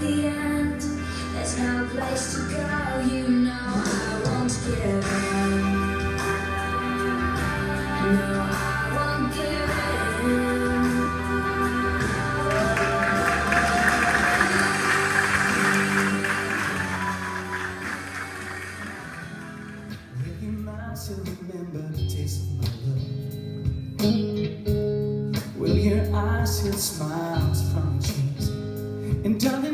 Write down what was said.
the end, there's no place to go. You know I won't give in. No, I won't give in. Will you might still remember the taste of my love? Will your eyes still smile from your cheeks? And darling,